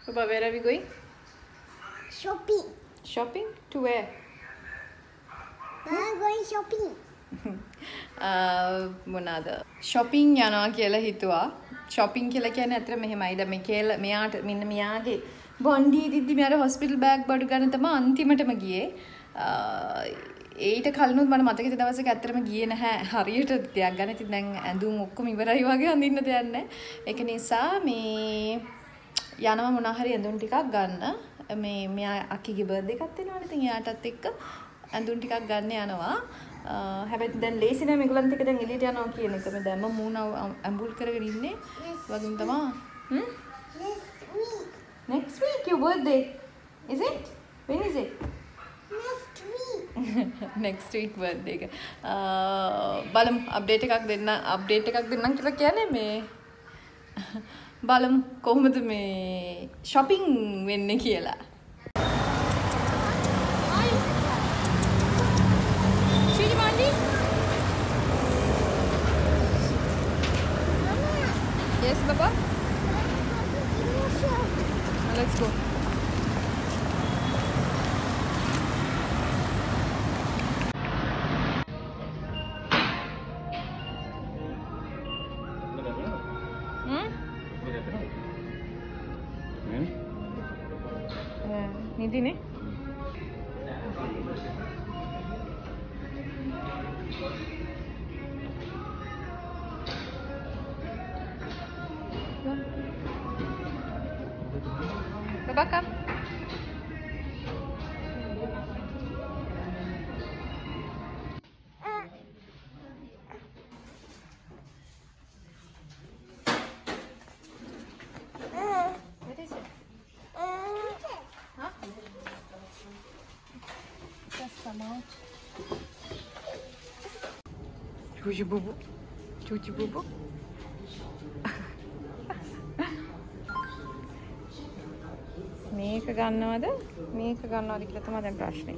Papa, where are we going? Shopping. Shopping? To where? I'm going shopping. මොනවාද? shopping යනවා කියලා හිතුවා. shopping කියලා කියන්නේ අතර මෙහෙමයි. දැන් මෙයාට මෙන්න මෙයාගේ බොන්ඩි දිද්දි මෙයාට hospital bag බඩු ගන්න තමයි අන්තිමටම ගියේ. ඊට කලිනුත් මට මතකයි දවසක ඇත්තටම ගියේ නැහැ. හරියට දෙයක් ගන්න. ඉතින් දැන් ඇඳුම් ඔක්කොම ඉවරයි වගේ අඳින්න දෙයක් නැහැ. ඒක නිසා මේ යනවා මොනවා හරි ඇඳුම් ටිකක් ගන්න. මෙයා අකිගේ බර්ත්ඩේ එකක් වෙනවනේ. ඉතින් එයාටත් එක්ක ඇඳුම් ටිකක් ගන්න යනවා. හැබැයි දැන් ලේසි නෑ මේගොල්ලන්ට එක දැන් එළියට යනවා කියන එක. මම දැම්ම මූණ ඇම්බුල් කරගෙන ඉන්නේ. වගේම තමයි. Next week your birthday. Is it? When is it? Next week. Next week birthday එක. බලමු අප්ඩේට් එකක් දෙන්නම් කියලා කියන්නේ මේ බලමු කොහොමද මේ shopping වෙන්නේ කියලා. Yes, Papa? Let's go. Niti ne? Papa, come. What is it? Huh? Just come out. Chuchi bubu. Chuchi bubu. මේක ගන්නවද කියලා තමයි දැන් ප්‍රශ්නේ.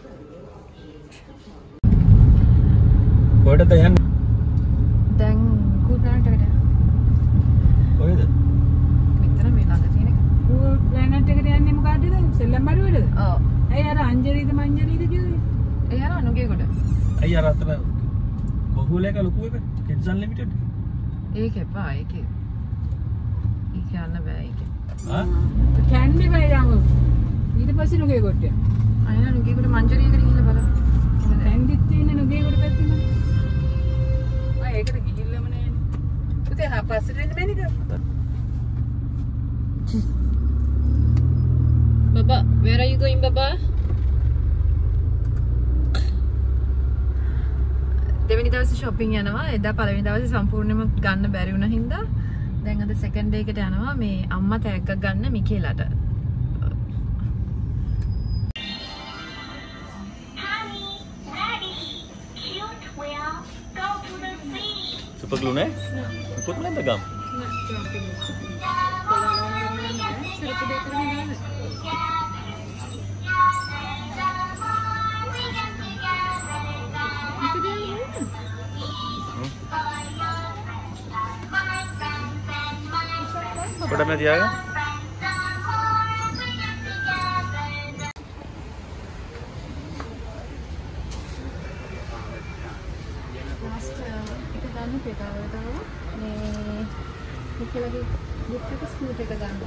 කොහෙටද යන්නේ? දැන් කූල් ප්ලැනට් එකට යනවා. කොහෙද? මෙතන මේ ළඟ තියෙන එක. කූල් ප්ලැනට් එකට යන්නේ මොකටද? සෙල්ලම් බඩුවටද? ඔව්. ඇයි අර අංජලිද මංජලිද කිව්වේ? ඒ යනවා නුගේගොඩ. අයිය අර අතර කොහොල එක ලොකු එක කිඩ්ස් අන්ලිමිටඩ්. ඒක එපා ඒක යන්න බෑ ඒක. ආ? කැන්නේ බෑ යමු. ඊට පස්සේ නුගේ කොට්ටය. අයියා නුගේගොඩ මංජරියකට ගිහිල්ලා බලන්න. කැන්ඩිත් තියෙන නුගේ කොට පැත්තේ. ආ ඒකට ගිහිල්ලාම නෑනේ. පුතේ හා පස්සට එන්න බෑනික. Baba, where are you going, Baba? දෙවෙනි දවසේ shopping යනවා. එදා පළවෙනි දවසේ සම්පූර්ණයෙන්ම ගන්න බැරි වුණා හින්දා දැන් අද second day එකට යනවා මේ අම්මා තෑග්ගක් ගන්න මිකේලට. සුපර් ග්ලූ නේ? මොකොත් නැද්ද ගම්? What am I doing? Last එක ගන්න පෙකාවල දාලා මේ මිකේලගේ gift එක ස්කූට් එක ගන්න.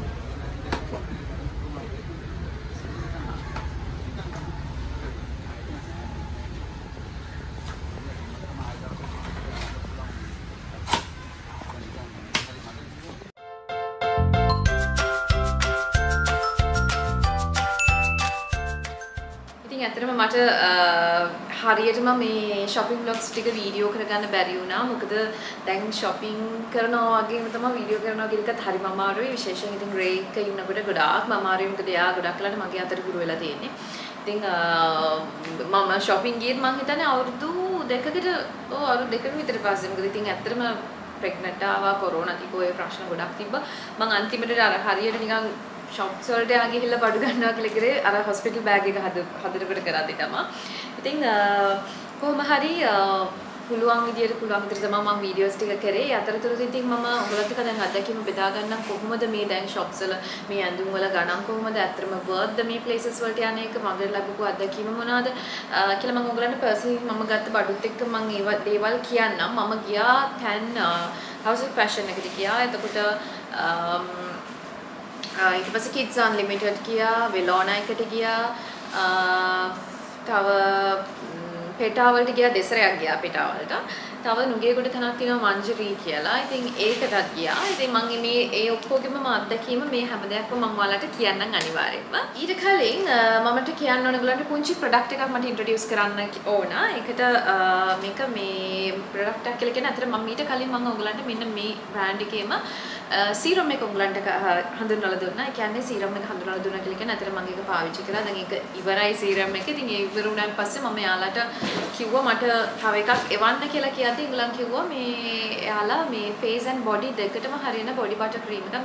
ඇත්තටම මට හරියටම මේ shopping vlogs ටික වීඩියෝ කරගන්න බැරි වුණා. මොකද දැන් shopping කරනවා වගේම තමයි වීඩියෝ කරනවා කියන එකත් හරිම අමාරුයි. විශේෂයෙන් ඉතින් රේ එක ඉන්නකොට ගොඩාක්ම අමාරුයි. මොකද එයා ගොඩක් වෙලාට මගේ අතට හුරු වෙලා තියෙන්නේ. ඉතින් මම shopping ගියත් මම හිතන්නේ අවුරුදු දෙකකට අවුරුදු දෙකක විතර පස්සේ. මොකද ඉතින් ඇත්තටම pregnant ආවා, corona තිබ්බ ඔය ප්‍රශ්න ගොඩක් තිබ්බා. මම අන්තිමට අර හරියට නිකන් shops වලට යා ගිහිල්ලා බඩු ගන්නවා කියලා කරේ අර hospital bag එක හදනකොට කරාදී තමයි. ඉතින් කොහොම හරි පුළුවන් විදියට තමයි මම වීඩියෝස් ටික කරේ. අතරතුරදී ඉතින් මම ඔයගලත් එක්ක දැන් අත්දැකීම බෙදා ගන්නම් කොහොමද මේ දැන් shops වල මේ ඇඳුම් වල ගණන් කොහොමද අත්‍තරම worth මේ places වලට යන එක මගේ ලැබපු අත්දැකීම මොනවාද කියලා මම ඔයගලන්ට personally මම ගත්ත බඩුත් එක්ක මම ඒ දේවල් කියන්නම්. මම ගියා 10 house of fashion එකට ගියා. එතකොට ඊට පස්සේ kids unlimited ගියා, Velona එකට ගියා. තව පෙටාවලට ගියා දෙසරයක් ගියා පෙටාවලට. තව නුගේගොඩ තැනක් තියෙනවා මංජරී කියලා. ඉතින් ඒකටත් ගියා. ඉතින් මම මේ ඒ ඔක්කොගෙම අත්දැකීම මේ හැම දෙයක්ම මම ඔයාලට කියන්නම් අනිවාර්යෙන්ම. ඊට කලින් මමට කියන්න ඕන ඔයගලන්ට පුංචි ප්‍රොඩක්ට් එකක් මට ඉන්ට්‍රොඩියුස් කරන්න ඕන. ඒකට මේක මේ ප්‍රොඩක්ට් එකක් කියලා කියන්නේ අතට මම ඊට කලින් මම ඔයගලන්ට මෙන්න මේ බ්‍රෑන්ඩ් එකේම සීරම් එක ඔයගලන්ට හඳුන්වලා දුන්නා. ඒ කියන්නේ සීරම් එක හඳුන්වලා දුන්නා කියලා කියන්නේ අතට මම ඒක පාවිච්චි කරා. දැන් ඒක ඉවරයි සීරම් එක. ඉතින් ඒ ඉවර වුණාන් පස්සේ මම යාලට කිව්වා මට තව එකක් එවන්න කියලා කියද්දි ඉංගලන්ත කිව්වා මේ යාලා මේ face and body දෙකටම හරියන body butter cream එක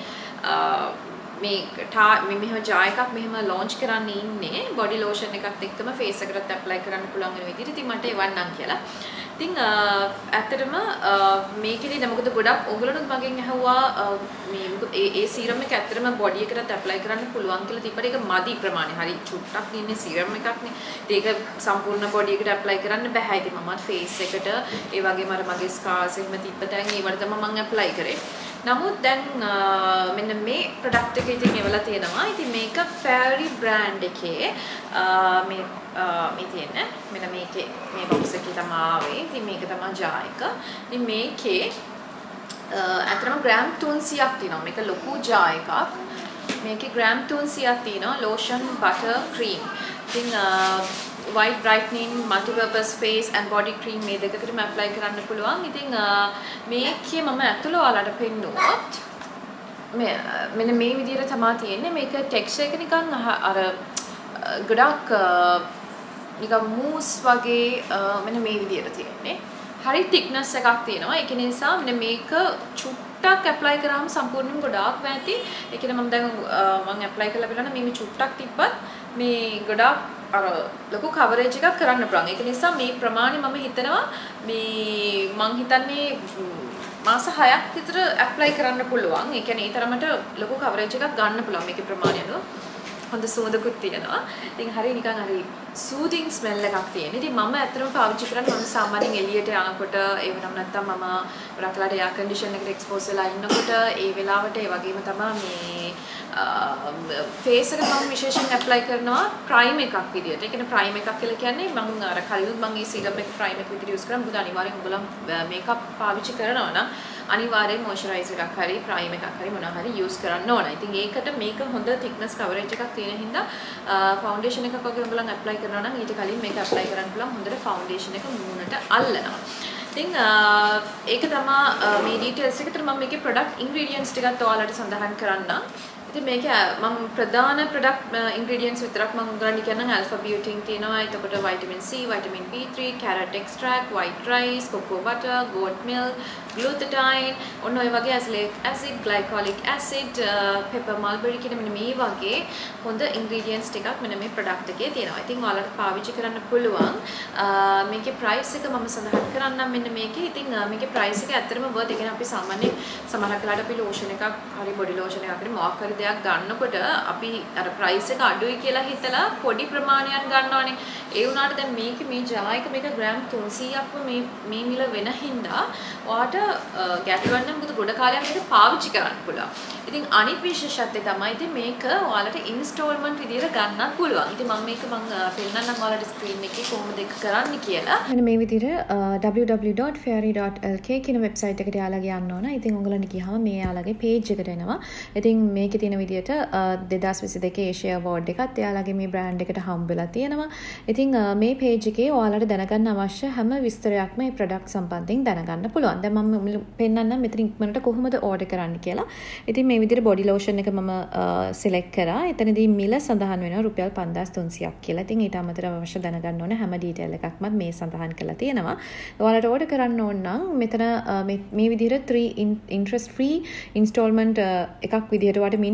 මේ මෙහෙම ජා එකක් මෙහෙම launch කරන්න ඉන්නේ body lotion එකත් එක්කම face එකකට apply කරන්න පුළුවන් වෙන විදිහට. ඉතින් මට එවන්නම් කියලා. ඉතින් ඇත්තටම මේකේදී මොකද ගොඩක් ඔයගොල්ලෝත් මගෙන් අහුවා මේ මොකද ඒ සීරම් එක ඇත්තටම බොඩි එකකට ඇප්ලයි කරන්න පුළුවන් කියලා තිබ්බට ඒක මදි ප්‍රමාණය. හරි චුට්ටක් ඉන්නේ සීරම් එකක්නේ. ඒක සම්පූර්ණ බොඩි එකට ඇප්ලයි කරන්න බෑ. ඉතින් මම ෆේස් එකට ඒ වගේම අර මගේ ස්කාර්ස් එහෙම තිබ්බ තැන් ඒවට තමයි මම ඇප්ලයි කරේ. නමුත් දැන් මෙන්න මේ ප්‍රොඩක්ට් එක ඉතින් එවලා තියෙනවා. ඉතින් මේක Fairy brand එකේ මේ තියෙන්නේ මෙන්න මේකේ මේ box එකේ තමයි ආවේ. ඉතින් මේක තමයි ජා එක. ඉතින් මේකේ අතරම ග්‍රෑම් 300ක් තියෙනවා. මේක ලොකු ජා එකක්. මේකේ ග්‍රෑම් 300ක් තියෙනවා lotion butter cream. ඉතින් white brightening multi-purpose face and body cream මේ දෙකකටම apply කරන්න පුළුවන්. ඉතින් මේකේ මම ඇතුළ ඔයාලට පෙන්නුවොත් මෙන්න මේ විදිහට තමයි තියෙන්නේ. මේක texture එක නිකන් අර ගොඩක් නිකන් මූස් වගේ මෙන්න මේ විදිහට තියෙන්නේ. හරි thickness එකක් තියෙනවා. ඒක නිසා මෙන්න මේක චුට්ටක් apply කරාම සම්පූර්ණයෙන්ම ගොඩාක් වැටි. ඒ කියන්නේ මම දැන් මම apply කරලා බලන්න මේ චුට්ටක් තිබ්බත් මේ ගොඩාක් අර ලොකු coverage එකක් කරන්න පුළුවන්. ඒක නිසා මේ ප්‍රමාණය මම හිතනවා මේ මං හිතන්නේ මාස 6ක් විතර apply කරන්න පුළුවන්. ඒ කියන්නේ ඒ තරමට ලොකු coverage එකක් ගන්න පුළුවන් මේකේ ප්‍රමාණය අනුව. හොඳ සුවඳකුත් තියෙනවා. ඉතින් හරි නිකන් හරි soothing smell එකක් තියෙන. ඉතින් මම ඇත්තටම පාවිච්චි කරන්නේ මම සාමාන්‍යයෙන් එළියට යනකොට ඒ වෙනම නැත්තම් මම ගොඩක් වෙලාවට air condition එකට expose වෙලා ඉන්නකොට ඒ වෙලාවට ඒ වගේම තමයි මේ face එකට මම විශේෂයෙන් apply කරනවා prime එකක් විදියට. ඒ කියන්නේ prime එකක් කියලා කියන්නේ මම අර කලිනුත් මම මේ serum එක prime එක විදියට use කරා. මොකද අනිවාර්යෙන් ඔයගොල්ලෝ makeup පාවිච්චි කරනවා නම් අනිවාර්යෙන් moisturizer එකක් හරි prime එකක් හරි මොනවා හරි use කරන්න ඕන. ඉතින් ඒකට මේක හොඳ thickness coverage එකක් තියෙන හින්දා foundation එකක් වගේ ඔයගොල්ලෝ apply කරනවා නම් ඊට කලින් මේක apply කරන්න පුළුවන්. හොඳට foundation එක මූණට අල්ලනවා. ඉතින් ඒක තමයි මේ details එකට මම මේකේ product ingredients ටිකත් ඔයාලට සඳහන් කරන්නම්. ඉතින් මේක මම ප්‍රධාන product ingredients විතරක් මම උගන්වන්න කියනවා. alpha butane තියෙනවා. එතකොට vitamin C, vitamin B3, carrot extract, white rice, cocoa butter, goat milk, glutathione, ඔන්න ඔය වගේ azelaic acid, glycolic acid, pepper mulberry කියන මෙන්න මේ වගේ හොඳ ingredients ටිකක් මෙන්න මේ product එකේ තියෙනවා. ඉතින් ඔයාලට පාවිච්චි කරන්න පුළුවන්. මේකේ price එක මම සඳහන් කරන්නම් මෙන්න මේකේ. ඉතින් මේකේ price එක ඇත්තටම worth. ඒ කියන්නේ අපි සාමාන්‍යයෙන් සමහරක් වෙලාවට අපි lotion එකක් හරි body lotion එකක් හරි මොකක් හරි දෙයක් ගන්නකොට අපි අර price එක අඩුයි කියලා හිතලා පොඩි ප්‍රමාණයක් ගන්නවානේ. ඒ වුණාට දැන් මේකේ මේ ජා එක මේක ග්‍රෑම් 300ක්ම මේ මිල වෙන හින්දා ඔයාට ගැටලුවක් නම් මොකද ගොඩ කාලයක් මේක පාවිච්චි කරන්න පුළුවන්. ඉතින් අනිත් විශේෂත්වය තමයි ඉතින් මේක ඔයාලට ඉන්ස්ටෝල්මන්ට් විදියට ගන්නත් පුළුවන්. ඉතින් මම මේක පෙන්නන්නම් ඔයාලට ස්ක්‍රීන් එකේ කොහොමද ඒක කරන්න කියලා. මෙන්න මේ විදියට www.fairy.lk කියන වෙබ්සයිට් එකට යාලා ගියන්න ඕන. ඉතින් ඔයගලන්ට ගියාම මේ යාලගේ page එකට එනවා. ඉතින් මේකේ තියෙන විදියට 2022 ඒෂියා අවෝඩ් එකත් එයාලගේ මේ බ්‍රෑන්ඩ් එකට හම්බ වෙලා තියෙනවා. ඉතින් මේ page එකේ ඔයාලට දැනගන්න අවශ්‍ය හැම විස්තරයක්ම මේ product සම්බන්ධයෙන් දැනගන්න පුළුවන්. දැන් මම පෙන්නන්නම් මෙතන ඉක්මනට කොහොමද order කරන්න කියලා. ඉතින් මේ විදිහට body lotion එක මම select කරා. එතනදී මිල සඳහන් වෙනවා රුපියල් 5300ක් කියලා. ඉතින් ඊට අමතරව අවශ්‍ය දැනගන්න ඕන හැම detail එකක්ම මේ සඳහන් කරලා තියෙනවා. ඔයාලට order කරන්න ඕන නම් මෙතන මේ විදිහට 3 interest free installment එකක් විදිහට ඔයාලට mint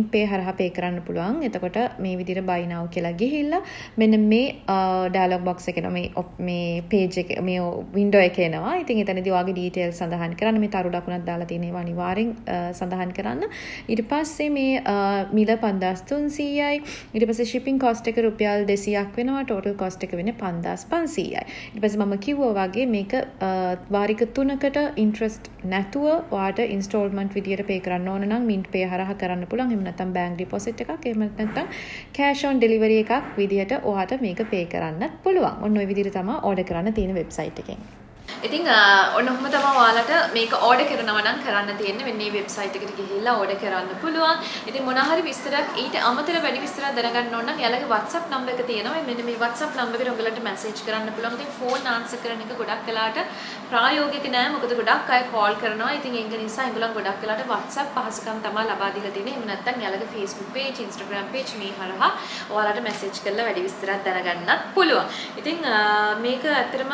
mint pay හරහා pay කරන්න පුළුවන්. එතකොට මේ විදිහට buy now කියලා ගිහිල්ලා මෙන්න මේ dialog box එකේ මේ page එක මේ window එකේ එනවා. ඉතින් එතනදී ඔයාගේ details සඳහන් කරන්න. මේ තරු ලකුණක් දාලා තියෙන ඒවා අනිවාර්යෙන් සඳහන් කරන්න. ඊට පස්සේ මේ මිල 5300යි. ඊට පස්සේ shipping cost එක රුපියල් 200ක් වෙනවා. total cost එක වෙන්නේ 5500යි. ඊට පස්සේ මම කිව්වා වගේ මේක වාරික 3කට interest නැතුව ඔයාට installment විදියට pay කරන්න ඕන නම් mint pay හරහා කරන්න පුළුවන්. එහෙම නැත්නම් bank deposit එකක්, එහෙම නැත්නම් cash on delivery එකක් විදියට ඔයාට මේක pay කරන්නත් පුළුවන්. ඔන්න ඔය විදිහට තමයි order කරන්න තියෙන website එකෙන්. ඉතින් ඔන්න ඔහොම තමයි ඔයාලට මේක order කරනවා නම් කරන්න තියෙන්නේ. මෙන්න මේ website එකට ගිහිල්ලා order කරන්න පුළුවන්. ඉතින් මොනවා හරි විස්තරයක් ඊට අමතරව වැඩි විස්තරයක් දැනගන්න ඕන නම් යාළගේ WhatsApp number එක තියෙනවා. මෙන්න මේ WhatsApp number එකට ඔයගලන්ට message කරන්න පුළුවන්. ඉතින් phone answer කරන එක ගොඩක් වෙලාට ප්‍රායෝගික නෑ. මොකද ගොඩක් අය call කරනවා. ඉතින් ඒක නිසා ඒගොල්ලන් ගොඩක් වෙලාට WhatsApp පහසුකම් තමයි ලබා දීලා තියෙන්නේ. එහෙම නැත්නම් යාළගේ Facebook page, Instagram page මේ හරහා ඔයාලට message කරලා වැඩි විස්තරයක් දැනගන්නත් පුළුවන්. ඉතින් මේක ඇත්තටම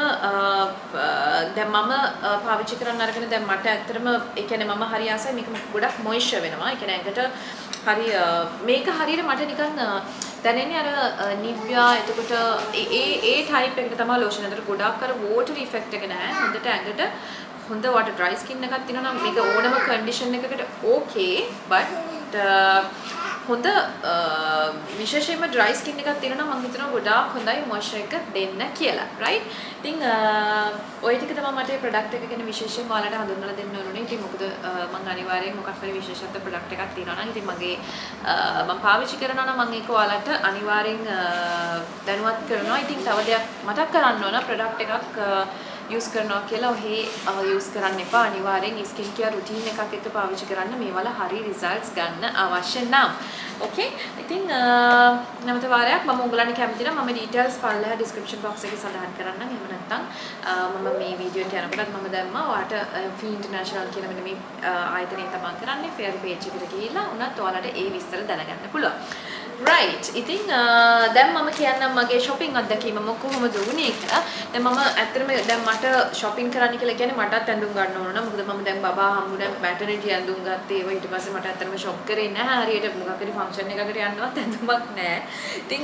දැන් මම පාවිච්චි කරන්න අරගෙන දැන් මට ඇත්තටම ඒ කියන්නේ මම හරි ආසයි මේක ගොඩක් මොයිස්චර් වෙනවා. ඒ කියන්නේ ඇඟට හරි මේක හරියට මට නිකන් දැනෙන්නේ අර නිව්යා එතකොට ඒ ටයිප් එකට තමයි ලෝෂන් අතර ගොඩක් අර වෝටර් ඉෆෙක්ට් එක නැහැ. හොඳට ඇඟට හොඳ වට ඩ්‍රයි ස්කින් එකක් තියෙනවා නම් මේක ඕනම කන්ඩිෂන් එකකට ඕකේ බට් හොඳ විශේෂයෙන්ම ඩ්‍රයි ස්කින් එකක් තියෙනවා නම් මම හිතනවා ගොඩාක් හොඳයි මොයිස්චර් එක දෙන්න කියලා. රයිට්? ඉතින් ඔය ටික තමයි මට මේ ප්‍රොඩක්ට් එක ගැන විශේෂයෙන් ඔයාලට හඳුන්වලා දෙන්න ඕනේ. ඉතින් මොකද මම අනිවාර්යෙන් මොකක් හරි විශේෂත්ව ප්‍රොඩක්ට් එකක් තියෙනවා නම් ඉතින් මගේ මම පාවිච්චි කරනවා නම් මම ඒක ඔයාලට අනිවාර්යෙන් දැනුවත් කරනවා. ඉතින් තව දෙයක් මතක් කරන්න ඕන ප්‍රොඩක්ට් එකක් use කරනවා කියලා ඔහේ use කරන්න එපා. අනිවාර්යෙන් ස්කින් කෙයාර් රුටීන් එකක් එක්ක පාවිච්චි කරන්න මේවල හරි results ගන්න අවශ්‍ය නම්. Okay? ඉතින් නැවත වාරයක් මම ඔයගලන්ට කැමති නම් මම details පල්ලෙහා description box එකේ සඳහන් කරන්නම්. එහෙම නැත්නම් මම මේ වීඩියෝ එක යනකොටත් මම දැම්මා. ඔයාලට Fee International කියන මෙන්න මේ ආයතනයෙන් තමයි කරන්නේ. fair page එකට ගිහිල්ලා උනත් ඔයාලට ඒ විස්තර දැනගන්න පුළුවන්. right ඉතින් දැන් මම කියන්නම් මගේ shopping අත්දැකීම කොහොමද වුනේ කියලා. දැන් මම ඇත්තටම දැන් මට shopping කරන්න කියලා කියන්නේ මටත් ඇඳුම් ගන්න ඕන නේද? මොකද මම දැන් බබා හම්බුනේ maternity ඇඳුම් ගත්තේ. ඒවා ඊට පස්සේ මට ඇත්තටම shop කරේ නැහැ. හරියට මොකක් හරි function එකකට යන්නවත් ඇඳුමක් නැහැ. ඉතින්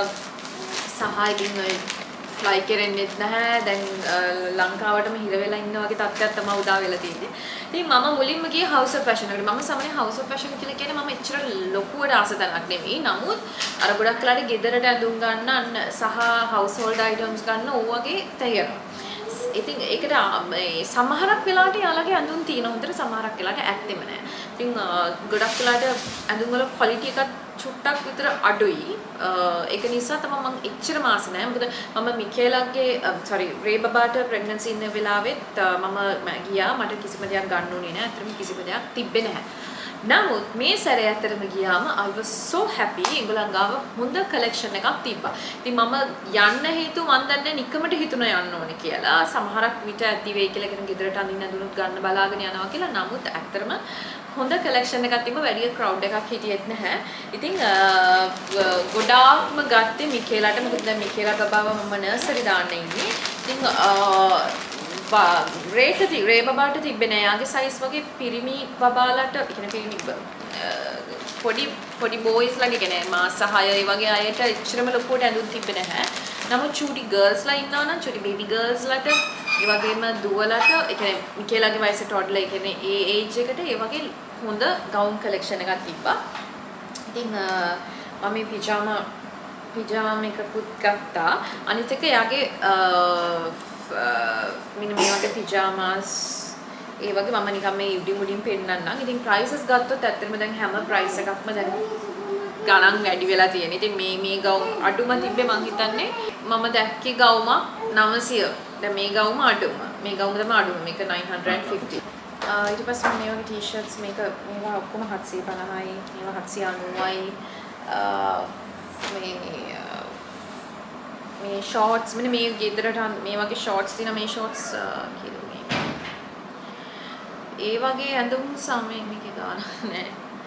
සහායකින් fly කරෙන්නෙත් නැහැ. දැන් ලංකාවටම හිර වෙලා ඉන්න වගේ තත්ත්වයක් තමයි උදා වෙලා තියෙන්නේ. ඉතින් මම මුලින්ම ගියේ house of fashion එකට. මම සමහරවිට house of fashion කියලා කියන්නේ මම එච්චර ලොකුවට ආස තැනක් නෙමෙයි. නමුත් අර ගොඩක් වෙලාට ගෙදරට ඇඳුම් ගන්න සහ household items ගන්න ඕ වගේ තේරෙනවා. ඉතින් ඒකට සමහරක් වෙලාවට යාළගේ ඇඳුම් තියෙන හොඳට සමහරක් වෙලාවට ඇත්තෙම නැහැ. ඉතින් ගොඩක් වෙලාවට ඇඳුම් වල quality එකත් චුට්ටක් විතර අඩුයි. ඒක නිසා තමයි මම එච්චර මාස නැහැ. මොකද මම මිකේලාගේ රේ බබාට ප්‍රෙග්නන්සි ඉන්න වෙලාවෙත් මම ගියා. මට කිසිම දෙයක් ගන්න ඕනේ නැහැ. අතරම කිසිම දෙයක් තිබ්බේ නැහැ. නමුත් මේ සැරේ ඇත්තටම ගියාම I was so happy. ඒගොල්ලන් ගාව හොඳ collection එකක් තිබ්බා. ඉතින් මම යන්න හේතු මන් දන්නේ නිකමට හිතුණා යන්න ඕනේ කියලා. සමහරක් විට ඇති වෙයි කියලා කියන ගෙදරට අඳින්න දුනුත් ගන්න බලාගෙන යනවා කියලා. නමුත් ඇත්තටම හොඳ collection එකක් තිබ්බ. වැඩි crowd එකක් හිටියෙත් නැහැ. ඉතින් ගොඩාක්ම ගත්තේ මිකේලාට. මොකද දැන් මිකේලා බබාව මම නර්සරි දාන්න ඉන්නේ. ඉතින් රේ බබාට තිබ්බේ නෑ. යාගේ සයිස් වගේ පිරිමි බබාලට කියන්නේ පිරිමි පොඩි බෝයිස් ලාගේ කියන්නේ මාස 6 වගේ අයට එච්චරම ලොකුවට ඇඳුම් තිබ්බේ නැහැ. නමුත් චූටි ගර්ල්ස් ලා ඉන්නවා නම් චූටි බේබි ගර්ල්ස් ලාට ඒ වගේම දුවලට ඒ කියන්නේ මිකේලාගේ වයසේ ටොඩ්ලර් ඒ කියන්නේ ඒ ඒජ් එකට ඒ වගේ හොඳ ගවුන් කලෙක්ෂන් එකක් තිබ්බා. ඉතින් මම මේ පිජාමා එකකුත් ගත්තා. අනිත් එක යාගේ මෙන්න මේ වගේ පිජාමාස් ඒ වගේ මම නිකන් මේ උඩින් පෙන්නන්නම්. ඉතින් prices ගත්තොත් ඇත්තටම දැන් හැම price එකක්ම දැන් ගණන් වැඩි වෙලා තියෙනවා. ඉතින් මේ ගවුම් අඩුම තිබ්බේ මං හිතන්නේ මම දැක්කේ ගවුම 900. දැන් මේ ගවුම අඩුම. මේ ගවුම තමයි අඩුම. මේක 950. ඊට පස්සේ මේ වගේ t-shirts මේවා ඔක්කොම 750යි. මේවා 790යි. මේ shorts මෙන්න මේ ගෙදරට මේ වගේ shorts තියෙන මේ shorts කියලා මේ ඒ වගේ ඇඳුම් සාමාන්‍යයෙන් මේකේ ගාන නෑ.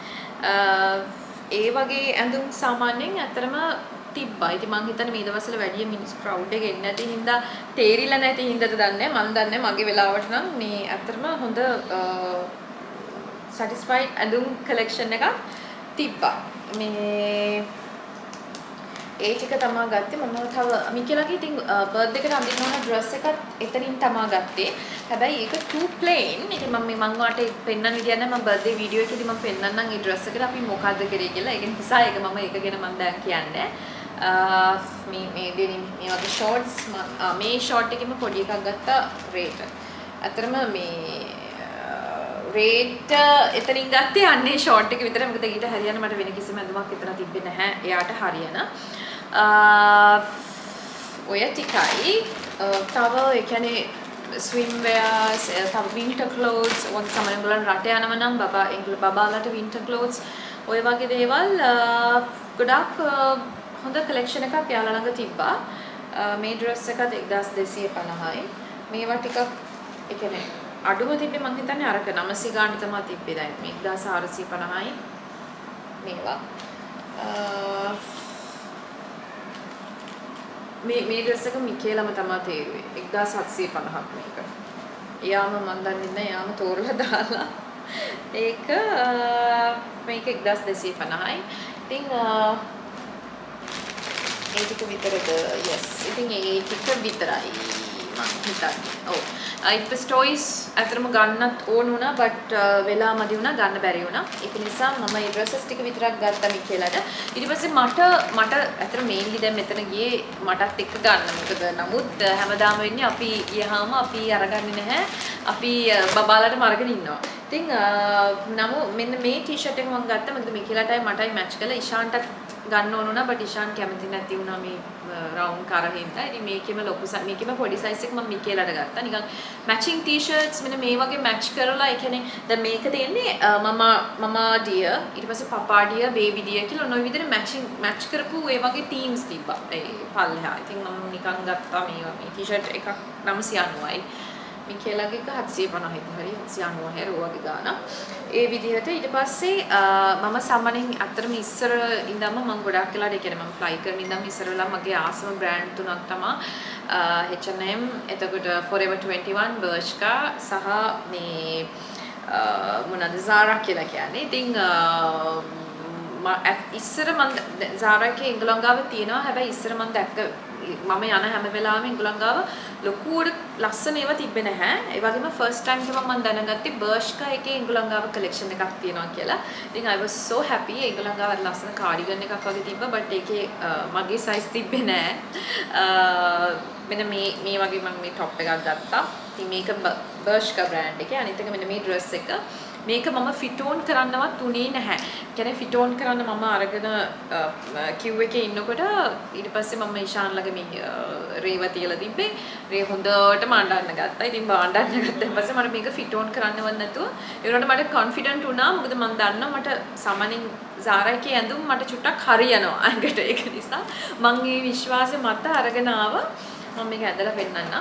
ඒ වගේ ඇඳුම් සාමාන්‍යයෙන් ඇත්තටම තිබ්බා. ඉතින් මං හිතන්නේ මේ දවස්වල වැඩි මිනිස් crowd එක එන්නේ නැති හින්දා තේරිලා නැති හින්දාද දන්නේ මං දන්නේ මගේ වෙලාවට නම් මේ ඇත්තටම හොඳ satisfied ඇඳුම් collection එකක් තිබ්බා. මේ ඒ ටික තමා ගත්තේ මම තව මිකේලාගේ ඉතින් බර්ත්ඩේ එකට අඳින්න ඕන ඩ්‍රෙස් එකත් එතනින් තමා ගත්තේ. හැබැයි ඒක too plain. ඉතින් මම වාට පෙන්නන්න විදියක් නැහැ. මම බර්ත්ඩේ වීඩියෝ එකේදී මම පෙන්නන්නම් ඒ ඩ්‍රෙස් එකට අපි මොකද්ද කරේ කියලා. ඒක නිසා ඒක මම ඒක ගැන මම දැන් කියන්නේ. මේ දෙනින් මේ වගේ ෂෝට්ස් මේ ෂෝට් එකෙම පොඩි එකක් ගත්තා රේට්. අතරම මේ රේට් එතනින් ගත්තේ අන්නේ ෂෝට් එක විතරයි. මොකද ඊට හරියන මට වෙන කිසිම ඇඳුමක් එතන තිබ්බේ නැහැ. එයාට හරියන. ඔය ටිකයි තව ඒ කියන්නේ swim wears තව winter clothes වගේ සමහරවිට රට යනවා නම් බබාලාට winter clothes ඔය වගේ දේවල් ගොඩක් හොඳ collection එකක් යාලා ළඟ තිබ්බා. මේ dress එකත් 1250යි. මේවා ටිකක් ඒ කියන්නේ අඩුව තිබ්බේ මං හිතන්නේ අරක 900 ගාන තමයි තිබ්බේ. දැන් මේ 1450යි මේවා. මේ ඩ්‍රෙස් එක මිකේලම තමයි තේරුවේ 1750ක් මේක. එයාම මන් දන්නේ නැහැ එයාම තෝරලා දාලා. ඒක මේක 1250යි. ඉතින් ඒ ටික විතරද? yes. ඉතින් ඒ ටික විතරයි මම හිතන්නේ. ඔව්. ඊට පස්සේ toys අතරම ගන්නත් ඕන වුණා but වෙලා මදි වුණා ගන්න බැරි වුණා. ඒක නිසා මම මේ dresses ටික විතරක් ගත්තා මිකේලාට. ඊට පස්සේ මට අතර mainly දැන් මෙතන ගියේ මටත් එක්ක ගන්න. මොකද නමුත් හැමදාම වෙන්නේ අපි ගියාම අපි අරගන්නේ නැහැ. අපි බබාලාටම අරගෙන ඉන්නවා. ඉතින් මෙන්න මේ t-shirt එක මම ගත්තා. මොකද මිකේලාටයි මටයි match කරලා ඉෂාන්ටත් ගන්න ඕන වුණා but ඉෂාන් කැමති නැති වුණා මේ round කරහින්ද. ඉතින් මේකෙම ලොකු මේකෙම පොඩි size එක මම මිකේලාට ගත්තා. නිකන් matching t-shirts මෙන්න මේ වගේ match කරලා ඒ කියන්නේ දැන් මේක තියෙන්නේ මම dear ඊට පස්සේ papa dear baby dear කියලා ඔය විදිහට match කරපු ඒ වගේ themes තිබ්බා. ඒ පල්ලෙහා. ඉතින් මම නිකන් ගත්තා මේ t-shirt එකක් 990යි. මිකේලාගේ එක 750යි හරි 790 වගේ ගාන. ඒ විදිහට ඊට පස්සේ මම සාමාන්‍යයෙන් අතරම ඉස්සර ඉඳන්ම මම ගොඩක් වෙලාට ඒ කියන්නේ මම fly කරන ඉඳන්ම ඉස්සරලා මගේ ආසම බ්‍රෑන්ඩ් තුනක් තමයි H&M එතකොට Forever 21 Bershka සහ මේ මොනවාද Zara කියලා කියන්නේ. ඉතින් ඉස්සර මම Zara එකේ ඉංගලංගාව තියෙනවා. හැබැයි ඉස්සර මම දැක්ක මම යන හැම වෙලාවෙම ඉංගලංගාව ලොකුවට ලස්සන ඒවා තිබ්බේ නැහැ. ඒ වගේම first time තමයි මම දැනගත්තේ Bershka එකේ ඉංගලංගාව collection එකක් තියෙනවා කියලා. ඉතින් I was so happy. ඉංගලංගාව ලස්සන cardigan එකක් වගේ තිබ්බා but ඒකේ මගේ size තිබ්බේ නැහැ. මෙන්න මේ වගේ මම මේ top එකක් ගත්තා. ඉතින් මේක Bershka brand එකේ. අනිත් එක මෙන්න මේ dress එක. මේක මම fit on කරන්නවත් උනේ නැහැ. කියන්නේ fit on කරන්න මම අරගෙන queue එකේ ඉන්නකොට ඊට පස්සේ මම ඉෂාන් ළඟ මේ රේව තියලා තිබ්බේ. රේ හොඳටම අඬන්න ගත්තා. ඉතින් අඬන්න ගත්තන් පස්සේ මට මේක fit on කරන්නවත් නැතුව ඒ වුණාට මට confident වුණා. මොකද මම දන්නවා මට සාමාන්‍යයෙන් Zara එකේ ඇඳුම් මට චුට්ටක් හරියනවා අඟට. ඒක නිසා මම මේ විශ්වාසය මත අරගෙන ආවා. මම මේක ඇඳලා පෙන්නන්නම්.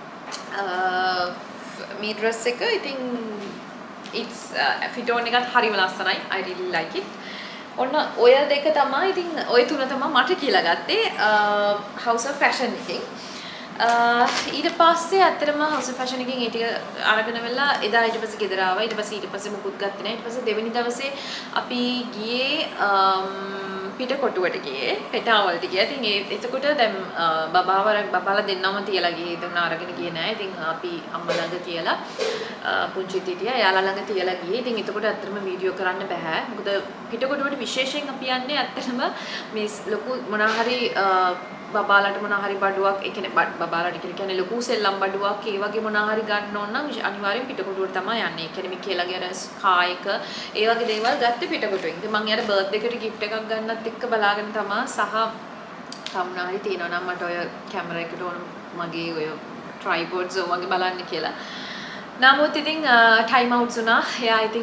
මේ dress එක ඉතින් it's fit on එකත් හරිම ලස්සනයි. I really like it. ඔන්න ඔය දෙක තමයි ඉතින් ඔය තුන තමයි මට කියලා ගත්තේ House of Fashion එකෙන්. ඊට පස්සේ ඇත්තටම House of Fashion එකෙන් ඒ ටික අරගෙන වෙලා එදා ඊට පස්සේ ගෙදර ආවා. ඊට පස්සේ මුකුත් ගත්තේ නැහැ. ඊට පස්සේ දෙවෙනි දවසේ අපි ගියේ පිටකොටුවට ගියේ. පෙටාවලට ගියා. ඉතින් එතකොට දැන් බබාලා දෙන්නම තියලා ගියේ. දුන්න අරගෙන ගියේ නැහැ. ඉතින් අපි අම්මා ළඟ තියලා පුංචි තිටියා එයාලා ළඟ තියලා ගියේ. ඉතින් එතකොට ඇත්තටම වීඩියෝ කරන්න බෑ. මොකද පිටකොටුවට විශේෂයෙන් අපි යන්නේ ඇත්තටම මේ ලොකු මොනවා හරි බබාලට මොනවා හරි බඩුවක් ඒ කියන්නේ බබාලට කියන්නේ ලොකු සෙල්ලම් බඩුවක් ඒ වගේ මොනවා හරි ගන්න ඕන නම් අනිවාර්යෙන් පිටකොටුවට තමයි යන්නේ. ඒ කියන්නේ මිකේලාගේ අර කායක ඒ වගේ දේවල් ගත්තේ පිටකොටුවෙන්. ඉතින් මම යාට බර්ත්ඩේ එකට gift එකක් ගන්නත් එක්ක බලාගෙන තමයි සහ තමුණා හරි තියෙනවා නම් මට ඔය කැමරා එකට ඕන මගේ ඔය tripods වගේ බලන්න කියලා. නමුත් ඉතින් ටයිම් අවුට්ස් වුණා. එයා ඉතින්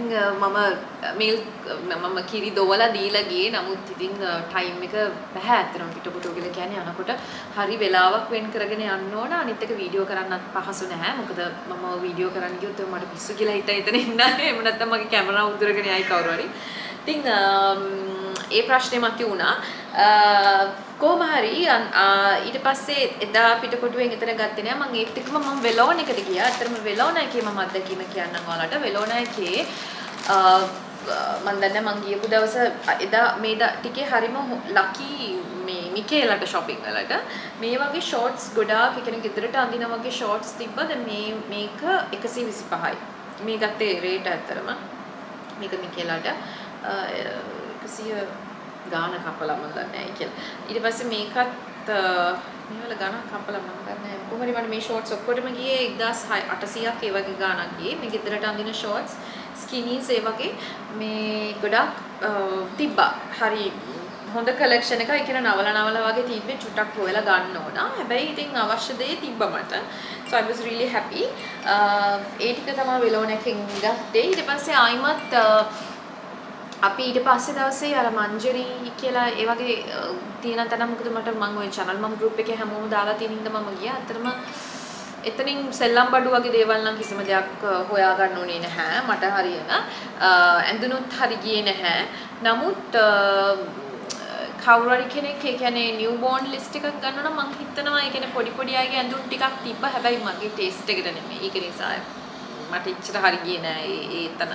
මම කිරි දොවලා දීලා ගියේ. නමුත් ඉතින් ටයිම් එක බෑ අතරම පිටකොටුව කියලා කියන්නේ අනකොට හරි වෙලාවක් වෙන් කරගෙන යන්න ඕන. අනිත් එක වීඩියෝ කරන්නත් පහසු නැහැ. මොකද මම වීඩියෝ කරන්න ගියොත් මට පිස්සු කියලා හිතා එතන ඉන්නේ. එහෙම නැත්නම් මගේ කැමරාව උදුරගෙන යයි කවුරු හරි. ඉතින් ඒ ප්‍රශ්නේ මත වුණා. කොහොම හරි ඊට පස්සේ එදා පිටකොටුවෙන් එතන ගත්තේ නෑ. මම ඒත් එක්කම මම වෙලෝන එකට ගියා. අතරම වෙලෝන එකේ මම අත්දැකීම කියන්නම් ඔයාලට. වෙලෝන එකේ මම දන්නේ මං ගියපු දවස එදා මේ ටිකේ හරිම ලකි මේ මිකේලට shopping වලට මේ වගේ shorts ගොඩාක් කියන්නේ ගෙදරට අඳින වගේ shorts තිබ්බ. දැන් මේක 125යි. මේ ගත්තේ රේට් ඇත්තරම මේක මිකේලට 100 ගාන කපලා මම දන්නේ නැහැ කියලා. ඊට පස්සේ මේකත් මේවල ගානක් කපලා මම දන්නේ නැහැ. කොහොමද මම මේ shorts ඔක්කොටම ගියේ 1800ක් ඒ වගේ ගානක් ගියේ. මේ ගෙදරට අඳින shorts skinnies ඒ වගේ මේ ගොඩක් තිබ්බා. හරි හොඳ collection එකක්. ඒ කියන්නේ නවල වගේ තිබ්බේ චුට්ටක් හොයලා ගන්න ඕන. හැබැයි ඉතින් අවශ්‍ය දේ තිබ්බා මට. So I was really happy. ඒ ටික තමයි වෙලෝන එකෙන් ගත්තේ. ඊට පස්සේ ආයිමත් අපි ඊට පස්සේ දවසේ අර මංජරි කියලා ඒ වගේ තියෙන තැන මොකද මම ওই channel mom group එකේ හැමෝම දාලා තියෙන හින්දා මම ගියා. අතරම එතනින් සෙල්ලම් බඩු වගේ දේවල් නම් කිසිම දෙයක් හොයා ගන්න ඕනේ නැහැ. මට හරියන ඇඳුනුත් හරි ගියේ නැහැ. නමුත් කවුරු හරි කෙනෙක් ඒ කියන්නේ නිව්බෝර්න් ලිස්ට් එකක් ගන්නවා නම් මම හිතනවා ඒ කියන්නේ පොඩි අයගේ ඇඳුම් ටිකක් තිබ්බා. හැබැයි මගේ ටේස්ට් එකට නෙමෙයි. ඒක නිසා මට ඉච්චර හරි ගියේ නෑ ඒතන.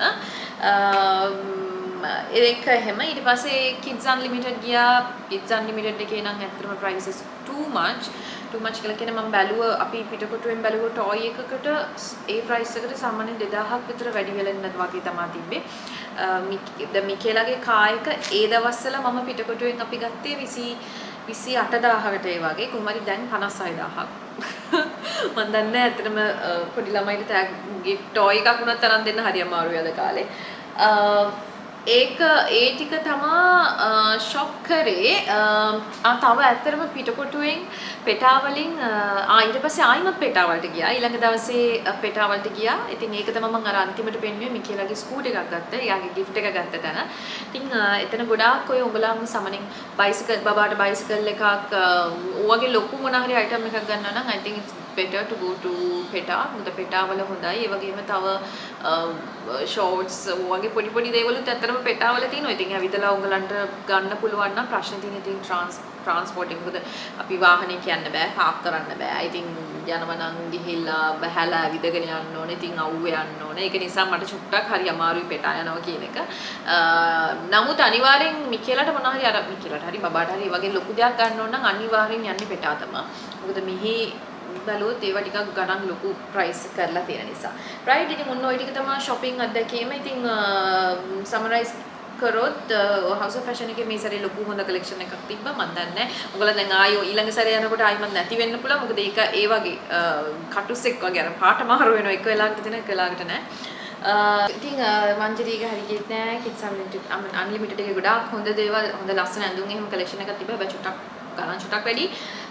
ඒක එහෙම. ඊට පස්සේ kids unlimited ගියා. kids unlimited එකේ නම් ඇත්තටම prices too much කියලා කියන්නේ මම බැලුව අපි පිටකොටුවෙන් බැලුව toy එකකට ඒ price එකට සාමාන්‍යයෙන් 2000ක් විතර වැඩි වෙලෙන්නත් වගේ තමයි තිබ්බේ. මිකේලාගේ කායක ඒ දවස්වල මම පිටකොටුවෙන් අපි ගත්තේ 28000කට ඒ වගේ. කොහොමද දැන් 56000ක්. මම දන්නේ ඇත්තටම පොඩි ළමයිට gift toy එකක් වුණත් තරම් දෙන්න හරි අමාරුයි අද කාලේ. ඒක ඒ ටික තමා ෂොක් කරේ. තව ඇත්තටම පිටකොටුවෙන් පෙටාවලින් ඊට පස්සේ ආයිමත් පෙටාවලට ගියා. ඊළඟ දවසේ පෙටාවලට ගියා. ඉතින් ඒක තමයි මම අර අන්තිමට පෙන්නුවේ මිකේලාගේ ස්කූටර් එකක් ගත්තා. එයාගේ gift එක ගත්ත තැන. ඉතින් එතන ගොඩාක් ඔය උඹලාම සමනින් බයිසිකල් බබාට බයිසිකල් එකක් ඔයගේ ලොකු මොන හරි අයිටම් එකක් ගන්නවා නම් I think it's better to go to පෙටා. මොකද පෙටාවල හොඳයි. ඒ වගේම තව shorts වගේ පොඩි දේවලුත් ඇත්තටම පෙටාවල තියෙනවා. ඉතින් ඇවිදලා උඹලන්ට ගන්න පුළුවන් නම් ප්‍රශ්න තියෙන ඉතින් transporting මොකද අපි වාහනේ කියන්න බෑ, පාක් කරන්න බෑ. ඉතින් යනවා නම් ගිහිල්ලා බහැලා ඇවිදගෙන යන්න ඕනේ. ඉතින් අවුව යන්න ඕනේ. ඒක නිසා මට චුට්ටක් හරි අමාරුයි පෙටා යනවා කියන එක. නමුත් අනිවාර්යෙන් මිකේලාට මොනවා හරි අර මිකේලාට හරි බබාට හරි වගේ ලොකු දෙයක් ගන්න ඕන නම් අනිවාර්යෙන් යන්නේ පෙටා තමයි. මොකද මෙහි බලුවොත් ඒවා ටිකක් ගණන් ලොකු ප්‍රයිස් කරලා තියෙන නිසා. රයිට් ඉතින් ඔන්න ඔය ටික තමයි shopping අත්දැකීම. ඉතින් සමරයිස් කරොත් house of fashion එකේ මේ සැරේ ලොකු හොඳ collection එකක් තිබ්බා. මම දන්නේ නැහැ. ඔයගොල්ලෝ දැන් ආයෝ ඊළඟ සැරේ යනකොට ආයිමත් නැති වෙන්න පුළුවන්. මොකද ඒක ඒ වගේ කටුස් එක් වගේ අර පාට මාරු වෙනවා. එක වෙලාවකට තියෙන එක වෙලාවකට නැහැ. ඉතින් මංජරීක හරි ගියෙත් නැහැ. kids unlimited එකේ ගොඩාක් හොඳ දේවල් හොඳ ලස්සන ඇඳුම් එහෙම collection එකක් තිබ්බා. හැබැයි චුට්ටක් ගණන් චුට්ටක් වැඩි.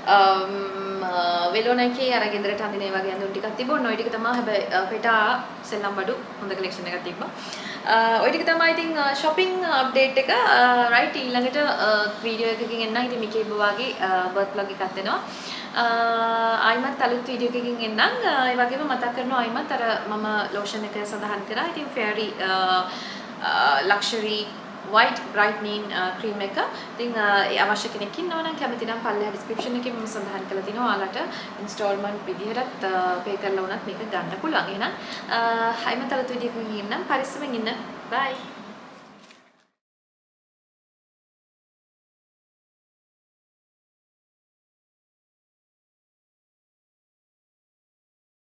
වෙලෝනකේ අර ගෙදරට අඳින ඒ වගේ ඇඳුම් ටිකක් තිබ්බා. ඔන්න ඔය ටික තමයි හැබැයි පෙටා සෙල්ලම් බඩු හොඳ collection එකක් තිබ්බා. ඔය ටික තමයි ඉතින් shopping update එක. right ඊළඟට වීඩියෝ එකකින් එන්න ඉතින් මිකේ බවාගේ birth vlog එකක් දෙනවා. ආයිමත් අලුත් වීඩියෝ එකකින් එන්නම්. ඒ වගේම මතක් කරනවා ආයිමත් අර මම lotion එක සඳහන් කරා. ඉතින් fairy luxury white brightening cream එක. ඉතින් ඒ අවශ්‍ය කෙනෙක් ඉන්නවා නම් කැමති නම් පල්ලෙහා description එකේ මම සඳහන් කරලා තිනවා. ඔයාලට installment විදිහට pay කරලා වුණත් මේක ගන්න පුළුවන්. එහෙනම් ආයිමත් අලුත් වීඩියෝ එකකින් එන්නම්. පරිස්සමෙන් ඉන්න. bye.